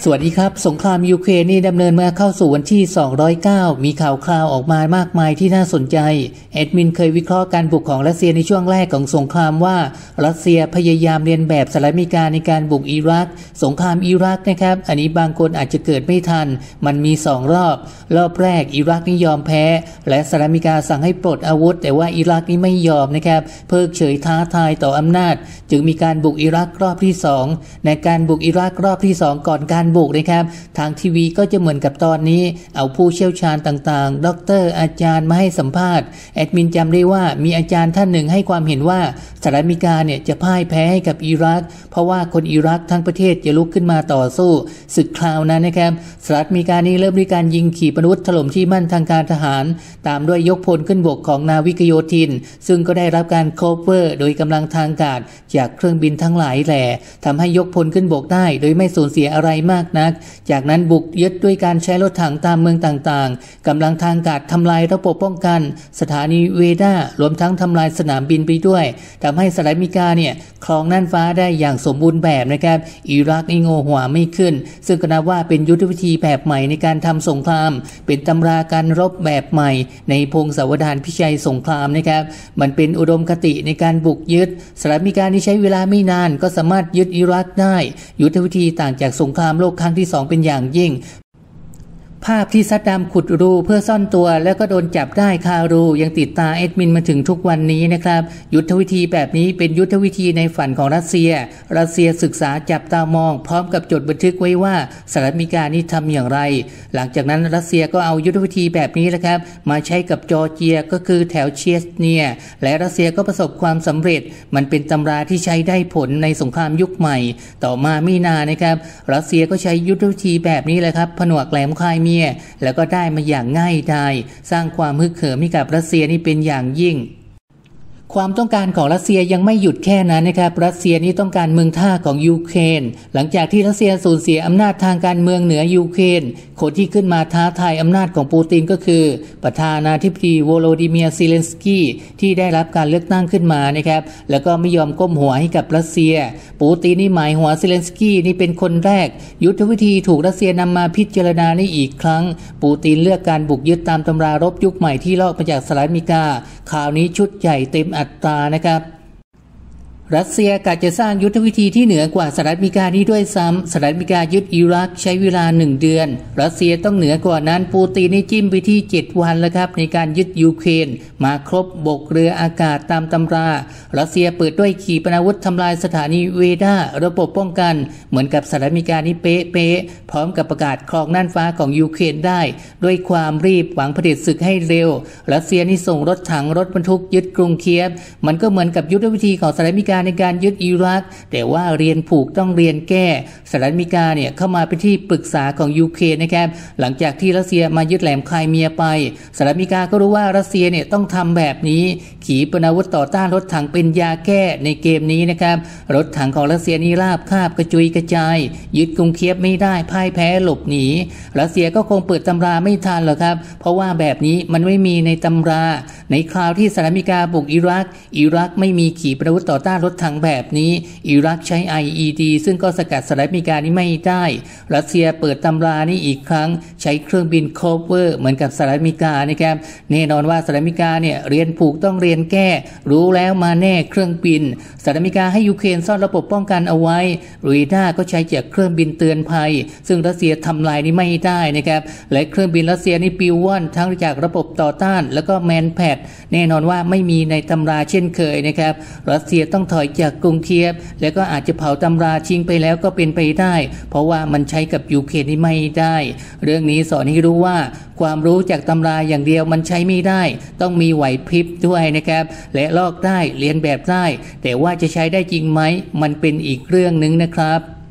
สวัสดีครับสงครามยูเครนนี่ดำเนินมาเข้าสู่วันที่209มีข่าวคราวออกมามากมายที่น่าสนใจแอดมินเคยวิเคราะห์การบุกของรัสเซียในช่วงแรกของสงครามว่ารัสเซียพยายามเลียนแบบสหรัฐอเมริกาในการบุกอิรักสงครามอิรักนะครับอันนี้บางคนอาจจะเกิดไม่ทันมันมี2รอบแรกอิรักนี่ยอมแพ้และสหรัฐอเมริกาสั่งให้ปลดอาวุธแต่ว่าอิรักนี่ไม่ยอมนะครับเพิกเฉยท้าทายต่ออำนาจจึงมีการบุกอิรักรอบที่2ในการบุกอิรักรอบที่2ก่อนการบุกนะครับทางทีวีก็จะเหมือนกับตอนนี้เอาผู้เชี่ยวชาญต่างๆด็อกเตอร์อาจารย์มาให้สัมภาษณ์แอดมินจำได้ว่ามีอาจารย์ท่านหนึ่งให้ความเห็นว่าสหรัฐอเมริกาเนี่ยจะพ่ายแพ้ให้กับอิรักเพราะว่าคนอิรักทั้งประเทศจะลุกขึ้นมาต่อสู้ศึกคราวนั้นนะครับสหรัฐอเมริกานี้เริ่มด้วยการยิงขีปนาวุธถล่มที่มั่นทางการทหารตามด้วยยกพลขึ้นบกของนาวิกโยธินซึ่งก็ได้รับการโคเวอร์โดยกำลังทางอากาศจากเครื่องบินทั้งหลายแหล่ทำให้ยกพลขึ้นบกได้โดยไม่สูญเสียอะไรมากนักจากนั้นบุกยึดด้วยการใช้รถถังตามเมืองต่างๆกำลังทางอากาศทำลายระบบป้องกันสถานีเวดารวมทั้งทำลายสนามบินไปด้วยทำให้สหรัฐอเมริกาเนี่ยครองน่านฟ้าได้อย่างสมบูรณ์แบบนะครับอิรักนี่โง่หัวไม่ขึ้นซึ่งก็นับว่าเป็นยุทธวิธีแบบใหม่ในการทำสงครามเป็นตำราการรบแบบใหม่ในพงศาวดารพิชัยสงครามนะครับมันเป็นอุดมคติในการบุกยึดสหรัฐอเมริกานี่ใช้เวลาไม่นานก็สามารถยึดอิรักได้ยุทธวิธีต่างจากสงครามโลกครั้งที่2เป็นอย่างยิ่งภาพที่ซัดดัมขุดรูเพื่อซ่อนตัวแล้วก็โดนจับได้คารูยังติดตาแอดมินมาถึงทุกวันนี้นะครับยุทธวิธีแบบนี้เป็นยุทธวิธีในฝันของรัสเซียศึกษาจับตามองพร้อมกับจดบันทึกไว้ว่าสหรัฐอเมริกานี่ทำอย่างไรหลังจากนั้นรัสเซียก็เอายุทธวิธีแบบนี้แหละครับมาใช้กับจอร์เจียก็คือแถวเชสเนียและรัสเซียก็ประสบความสำเร็จมันเป็นตำราที่ใช้ได้ผลในสงครามยุคใหม่ต่อมาไม่นานนะครับรัสเซียก็ใช้ยุทธวิธีแบบนี้แหละครับผนวกแหลมคายแล้วก็ได้มาอย่างง่ายดายสร้างความฮึกเหิมให้กับรัสเซียนี่เป็นอย่างยิ่งความต้องการของรัสเซียยังไม่หยุดแค่นั้นนะครับรัสเซียนี่ต้องการเมืองท่าของยูเครนหลังจากที่รัสเซียสูญเสียอำนาจทางการเมืองเหนือยูเครนคนที่ขึ้นมาท้าทายอำนาจของปูตินก็คือประธานาธิบดีโวโลดิเมียร์ซิเลนสกี้ที่ได้รับการเลือกตั้งขึ้นมานะครับแล้วก็ไม่ยอมก้มหัวให้กับรัสเซียปูตินนี่หมายหัวซิเลนสกี้นี่เป็นคนแรกยุทธวิธีถูกรัสเซียนำมาพิจารณาในอีกครั้งปูตินเลือกการบุกยึดตามตำรารบยุคใหม่ที่ลอกมาจากสหรัฐอเมริกาคราวนี้ชุดใหญ่เต็มอัตรานะครับรัสเซียกะจะสร้างยุทธวิธีที่เหนือกว่าสหรัฐอเมริกานี้ด้วยซ้ำสหรัฐอเมริกายึดอิรักใช้เวลา1เดือนรัสเซียต้องเหนือกว่านั้นปูตินนี่จิ้มไปที่7วันแล้วครับในการยึดยูเครนมาครบบกเรืออากาศตามตำรารัสเซียเปิดด้วยขีปนาวุธทำลายสถานีเวดาระบบป้องกันเหมือนกับสหรัฐอเมริกานี่เป๊ะพร้อมกับประกาศครองน่านฟ้าของยูเครนได้ด้วยความรีบหวังเผด็จศึกให้เร็วรัสเซียนี่ส่งรถถังรถบรรทุกยึดกรุงเคียฟมันก็เหมือนกับยุทธวิธีของสหรัฐอเมริกาในการยึดอิรักแต่ว่าเรียนผูกต้องเรียนแก้สหรัฐอเมริกาเนี่ยเข้ามาเป็นที่ปรึกษาของยูเครนนะครับหลังจากที่รัสเซียมายึดแหลมไครเมียไปสหรัฐอเมริกาก็รู้ว่ารัสเซียเนี่ยต้องทำแบบนี้ขีปนาวุธต่อต้านรถถังเป็นยาแก้ในเกมนี้นะครับรถถังของรัสเซียนี่ราบคาบกระจุยกระจายยึดกรุงเคียฟไม่ได้พ่ายแพ้หลบหนีรัสเซียก็คงเปิดตำราไม่ทันหรอกครับเพราะว่าแบบนี้มันไม่มีในตำราในคราวที่สหรัฐอเมริกาบุกอิรักไม่มีขีปนาวุธต่อต้านรถถังแบบนี้อิรักใช้ IED ซึ่งก็สกัดสหรัฐอเมริกานี่ไม่ได้รัสเซียเปิดตำรานี่อีกครั้งใช้เครื่องบินโคเวอร์เหมือนกับสหรัฐอเมริกานะครับแน่นอนว่าสหรัฐอเมริกาเนี่ยเรียนผูกต้องเรียนแก้รู้แล้วมาแน่เครื่องบินสหรัฐอเมริกาให้ยูเครนซ่อนระบบป้องกันเอาไว้เรดาร์ก็ใช้จากเครื่องบินเตือนภัยซึ่งรัสเซียทำลายนี่ไม่ได้นะครับและเครื่องบินรัสเซียนี่ปิวว่อนทั้งจากระบบต่อต้านแล้วก็แมนแพดแน่นอนว่าไม่มีในตำราเช่นเคยนะครับรัสเซียต้องถอยจากกรุงเคียฟแล้วก็อาจจะเผาตำราทิ้งไปแล้วก็เป็นไปได้เพราะว่ามันใช้กับยูเครนนี่ไม่ได้เรื่องนี้สอนให้รู้ว่าความรู้จากตำราอย่างเดียวมันใช้ไม่ได้ต้องมีไหวพริบด้วยนะครับและลอกได้เรียนแบบได้แต่ว่าจะใช้ได้จริงไหมมันเป็นอีกเรื่องนึงนะครับ